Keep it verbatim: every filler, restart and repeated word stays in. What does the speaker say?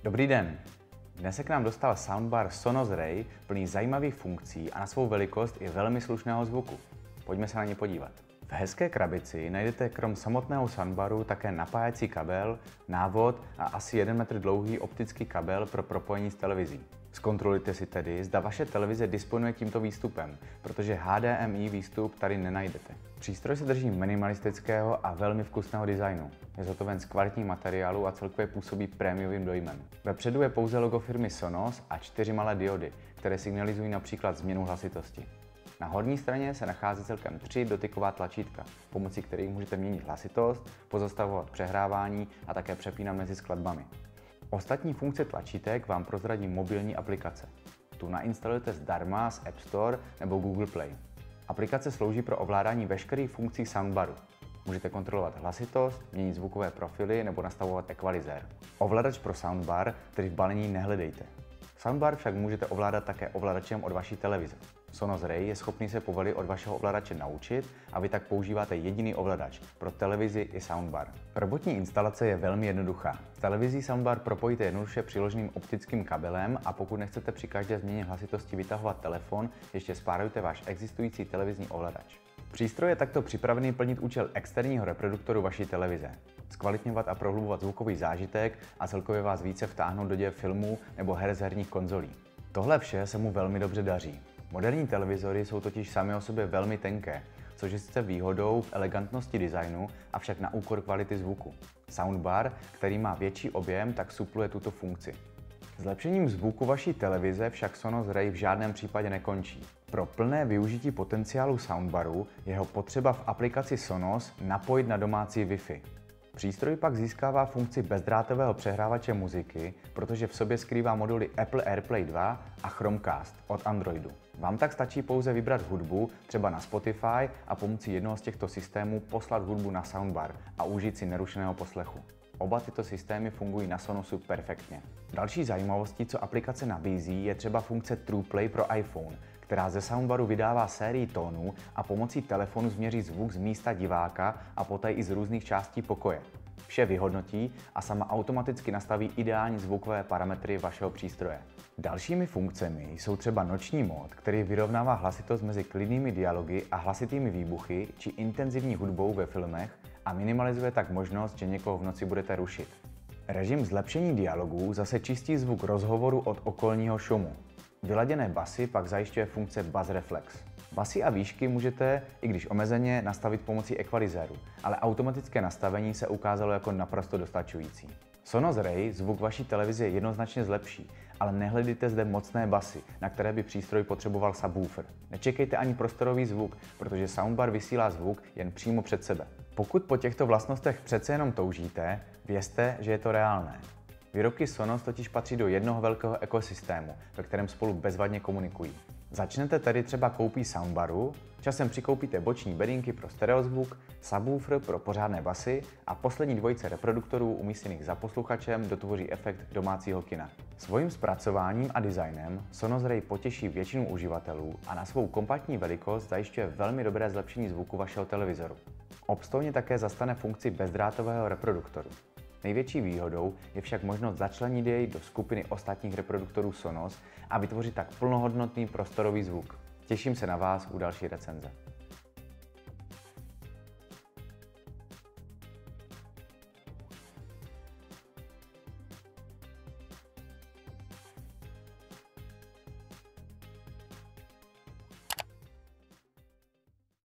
Dobrý den. Dnes se k nám dostal soundbar Sonos Ray plný zajímavých funkcí a na svou velikost i velmi slušného zvuku. Pojďme se na ně podívat. V hezké krabici najdete krom samotného soundbaru také napájecí kabel, návod a asi jeden metr dlouhý optický kabel pro propojení s televizí. Zkontrolujte si tedy, zda vaše televize disponuje tímto výstupem, protože H D M I výstup tady nenajdete. Přístroj se drží minimalistického a velmi vkusného designu. Je zhotoven z kvalitních materiálů a celkově působí prémiovým dojmem. Vepředu je pouze logo firmy Sonos a čtyři malé diody, které signalizují například změnu hlasitosti. Na horní straně se nachází celkem tři dotyková tlačítka, pomocí kterých můžete měnit hlasitost, pozastavovat přehrávání a také přepínat mezi skladbami. Ostatní funkce tlačítek vám prozradí mobilní aplikace. Tu nainstalujete zdarma z App Store nebo Google Play. Aplikace slouží pro ovládání veškerých funkcí soundbaru. Můžete kontrolovat hlasitost, měnit zvukové profily nebo nastavovat ekvalizér. Ovladač pro soundbar tedy v balení nehledejte. Soundbar však můžete ovládat také ovladačem od vaší televize. Sonos Ray je schopný se povoli od vašeho ovladače naučit a vy tak používáte jediný ovladač pro televizi i soundbar. Robotní instalace je velmi jednoduchá. S televizí soundbar propojíte jednoduše přiloženým optickým kabelem a pokud nechcete při každé změně hlasitosti vytahovat telefon, ještě spárujte váš existující televizní ovladač. Přístroj je takto připravený plnit účel externího reproduktoru vaší televize, zkvalitňovat a prohlubovat zvukový zážitek a celkově vás více vtáhnout do děje filmů nebo her z herních konzolí. Tohle vše se mu velmi dobře daří. Moderní televizory jsou totiž sami o sobě velmi tenké, což je sice výhodou v elegantnosti designu, avšak na úkor kvality zvuku. Soundbar, který má větší objem, tak supluje tuto funkci. Zlepšením zvuku vaší televize však Sonos Ray v žádném případě nekončí. Pro plné využití potenciálu soundbaru je ho potřeba v aplikaci Sonos napojit na domácí Wi-Fi. Přístroj pak získává funkci bezdrátového přehrávače muziky, protože v sobě skrývá moduly Apple AirPlay dva a Chromecast od Androidu. Vám tak stačí pouze vybrat hudbu, třeba na Spotify, a pomocí jednoho z těchto systémů poslat hudbu na soundbar a užít si nerušeného poslechu. Oba tyto systémy fungují na Sonosu perfektně. Další zajímavostí, co aplikace nabízí, je třeba funkce TruePlay pro iPhone, která ze soundbaru vydává sérii tónů a pomocí telefonu změří zvuk z místa diváka a poté i z různých částí pokoje. Vše vyhodnotí a sama automaticky nastaví ideální zvukové parametry vašeho přístroje. Dalšími funkcemi jsou třeba noční mód, který vyrovnává hlasitost mezi klidnými dialogy a hlasitými výbuchy či intenzivní hudbou ve filmech a minimalizuje tak možnost, že někoho v noci budete rušit. Režim zlepšení dialogů zase čistí zvuk rozhovoru od okolního šumu. Vyladěné basy pak zajišťuje funkce Bass Reflex. Basy a výšky můžete, i když omezeně, nastavit pomocí ekvalizéru, ale automatické nastavení se ukázalo jako naprosto dostačující. Sonos Ray zvuk vaší televize jednoznačně zlepší, ale nehledejte zde mocné basy, na které by přístroj potřeboval subwoofer. Nečekejte ani prostorový zvuk, protože soundbar vysílá zvuk jen přímo před sebe. Pokud po těchto vlastnostech přece jenom toužíte, vězte, že je to reálné. Výrobky Sonos totiž patří do jednoho velkého ekosystému, ve kterém spolu bezvadně komunikují. Začnete tedy třeba koupí soundbaru, časem přikoupíte boční bedínky pro stereozvuk, subwoofer pro pořádné basy a poslední dvojice reproduktorů umístěných za posluchačem dotvoří efekt domácího kina. Svým zpracováním a designem Sonos Ray potěší většinu uživatelů a na svou kompaktní velikost zajišťuje velmi dobré zlepšení zvuku vašeho televizoru. Obstojně také zastane funkci bezdrátového reproduktoru. Největší výhodou je však možnost začlenit jej do skupiny ostatních reproduktorů Sonos a vytvořit tak plnohodnotný prostorový zvuk. Těším se na vás u další recenze.